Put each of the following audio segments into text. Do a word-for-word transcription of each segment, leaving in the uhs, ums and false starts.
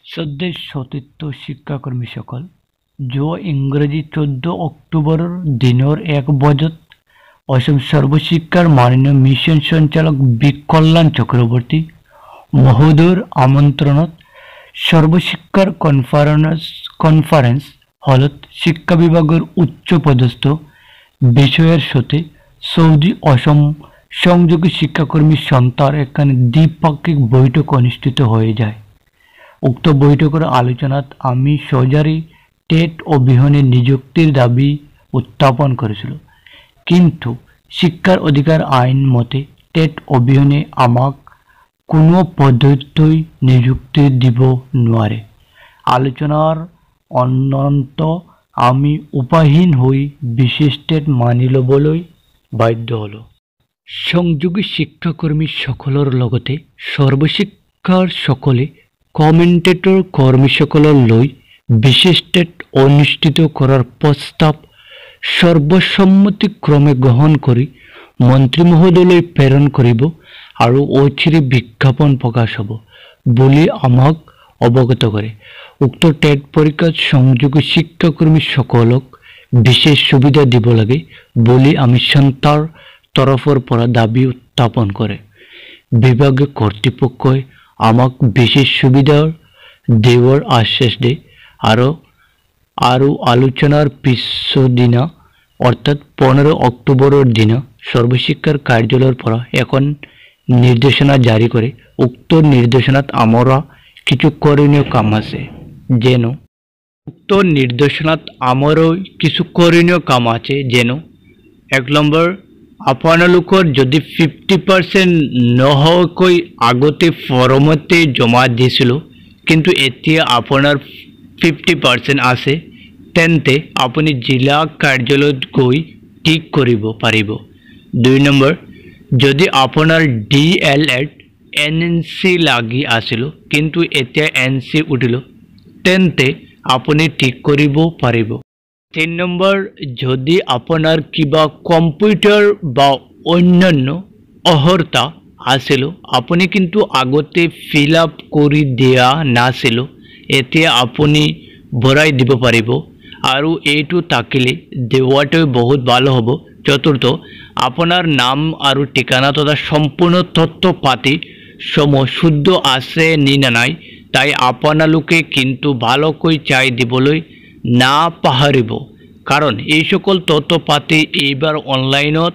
শ্রদ্ধেয় সতীর্থ শিক্ষাকর্মীসকল, যোৱা ইংৰাজী চৈধ্য অক্টোবৰৰ দিনৰ এক বজাত অসম সর্বশিক্ষার মাননীয় মিশন সঞ্চালক বি কল্যাণ চক্রবর্তী মহোদয়ৰ আমন্ত্ৰণত সর্বশিক্ষার কনফারেন্স কনফারেন্স হলত শিক্ষা বিভাগের উচ্চ পদস্থ বিষয়ের সাথে সৌদি অসম সংযোগী শিক্ষাকর্মী সন্থার এখানে দ্বিপাক্ষিক বৈঠক অনুষ্ঠিত হয়ে যায়। উক্ত বৈঠকের আলোচনাত আমি সহজারী টেট অবিহনে নিযুক্তির দাবি উত্থাপন করেছিল, কিন্তু শিক্ষার অধিকার আইন মতে টেট অবিহনে আমাক কোনো পদ্ধতিতেই নিযুক্তি দিব নোৱাৰে। আলোচনার অনন্ত আমি উপায়হীন হয়ে বিশেষ টেট মানি লবলৈ বাধ্য হলো। সংযোগী শিক্ষাকর্মী সকলৰ লগতে সর্বশিক্ষার সকলে কমেন্টেটর কর্মীসকলক লৈ বিশেষ টেট অনুষ্ঠিত করার প্রস্তাব সর্বসম্মতিক্রমে গ্রহণ কৰি মন্ত্রী মহোদয়লৈ প্ৰেৰণ কৰিব আৰু অচিৰে বিজ্ঞাপন প্ৰকাশ হ'ব বুলি আমাক অৱগত কৰে। উক্ত টেট পৰীক্ষাত সংযোগী শিক্ষাকর্মী সকলক বিশেষ সুবিধা দিব লাগে বুলি আমি সন্থাৰ তৰফৰ পৰা দাবী উত্থাপন কৰে। বিভাগীয় কর্তৃপক্ষই আমাক বিশেষ সুবিধা দেওয়ার আশ্বাস দিয়ে আৰু আৰু আলোচনার পিছদিনা অর্থাৎ পনেরো অক্টোবরের দিনা সর্বশিক্ষার কার্যালয়ের পৰা এখন নির্দেশনা জারি করে। উক্ত নির্দেশনাত আমরা কিছু করণীয় কাম আছে, যেন উক্ত নির্দেশনাত আমারও কিছু করণীয় কাম আছে যেন এক নম্বর, আপোনালোকৰ যদি ফিফটি পাৰ্চেণ্ট নহকৈ আগতে ফৰ্মতে জমা দিছিল কিন্তু এতিয়া আপোনাৰ ফিফটি পাৰ্চেণ্ট আছে, তেন্তে আপুনি জিলা কাৰ্যালয়ত গৈ ঠিক কৰিব পাৰিব। দুই নম্বৰ, যদি আপোনাৰ D El Ed N N C লাগি আছিল কিন্তু এতিয়া এন চি উঠিল, তেন্তে আপুনি ঠিক কৰিব পাৰিব। তিন নম্বৰ, যদি আপোনাৰ কিবা কম্পিউটাৰ বা অন্যান্য অৰ্হতা আছিল আপুনি কিন্তু আগতে ফিল আপ কৰি দিয়া নাছিল, এতিয়া আপুনি ভৰাই দিব পাৰিব আৰু এইটো থাকিলে দেৱাটো বহুত ভাল হ'ব। চতুৰ্থ, আপোনাৰ নাম আৰু ঠিকনা তথা সম্পূৰ্ণ তথ্য পাতি সমূহ শুদ্ধ আছে নি নাই তাই আপোনালোকে কিন্তু ভালকৈ চাই দিবলৈ নাপাহৰিব, কাৰণ এই সকল তথ্য পাতি এইবাৰ অনলাইনত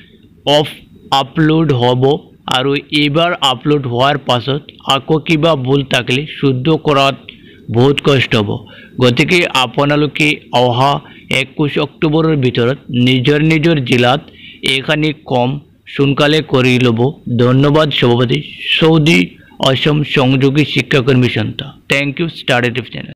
অফ আপলোড হ'ব আৰু এইবাৰ আপলোড হোৱাৰ পাছত আকৌ কিবা ভুল থাকিলে শুদ্ধ কৰাত বহুত কষ্ট হ'ব। গতিকে আপোনালোকে অহা একৈশ অক্টোবৰৰ ভিতৰত নিজৰ নিজৰ জিলাত এইখানি কম সোনকালে কৰি ল'ব। ধন্যবাদ। সভাপতি, সৌদি অসম সংযোগী শিক্ষাকর্মী সন্থা। Thank you. Start channel.